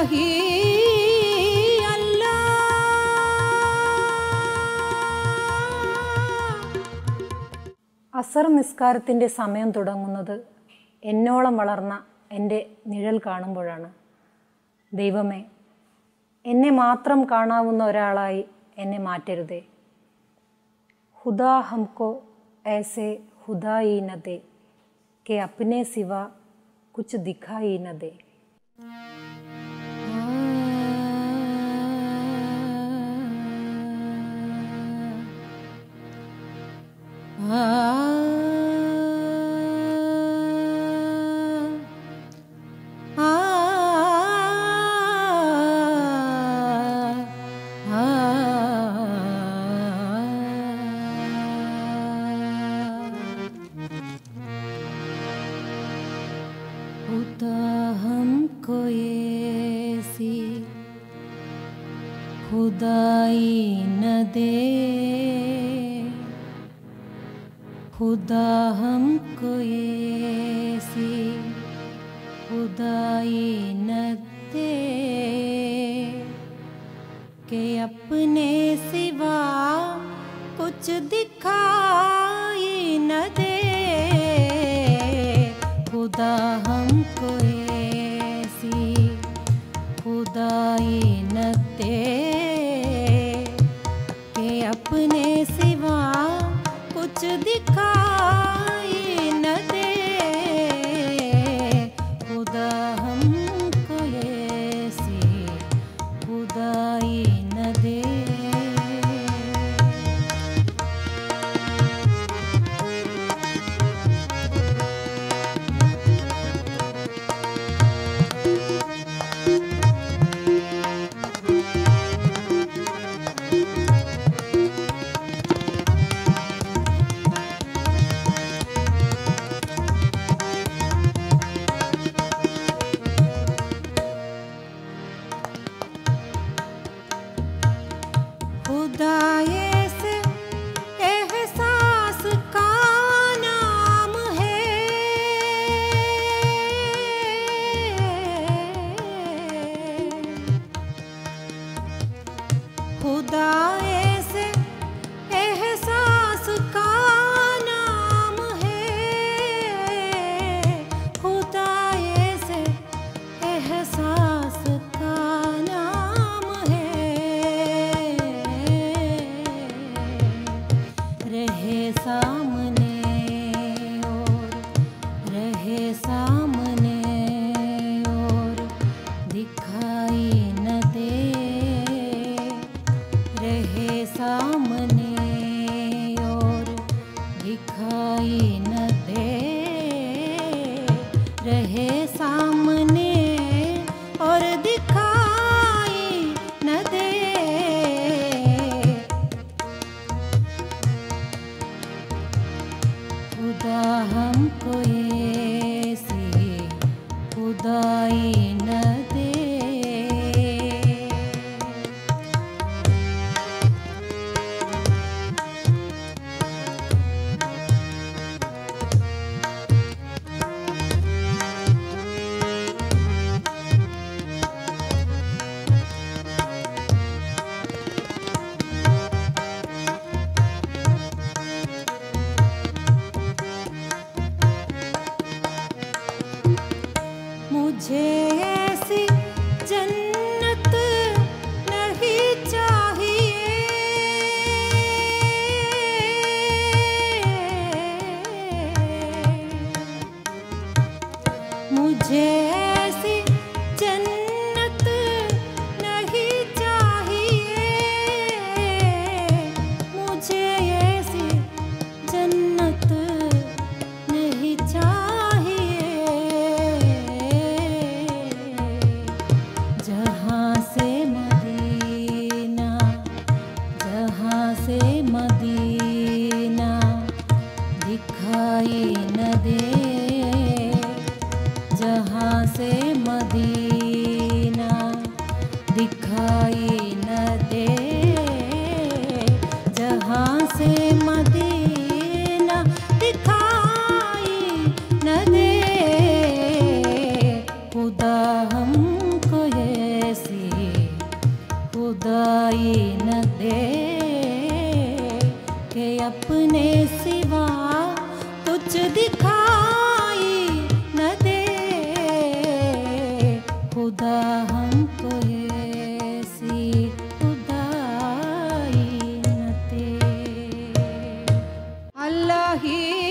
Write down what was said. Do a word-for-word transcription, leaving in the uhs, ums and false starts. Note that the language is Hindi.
ही अल्लाह। അസർ നിസ്കാരത്തിൻ്റെ സമയം തുടങ്ങുന്നത് എന്നോളം വളർന്ന എൻ്റെ നിഴൽ കാണുമ്പോഴാണ്. ദൈവമേ, എന്നെ മാത്രം കാണാവുന്ന ഒരാളായി എന്നെ മാറ്റരുതേ. ഖുദാ ഹംകോ ऐसे खुदाई न दे कि अपने सिवा कुछ दिखाई न दे. खुदा हमको ऐसी खुदाई न दे, खुदा हमको ऐसी खुदाई न दे कि अपने सिवा कुछ दिखाई न दे। खुदा हमको ऐसी खुदाई न दे कि अपने सिवा कुछ दिखाई न दे। खुदा हमको ऐसी खुदाई न दे। खुदाई न दे के अपने सिवा कुछ दिखाई न दे। खुदा हमको ऐसी खुदाई न दे। अल्लाह ही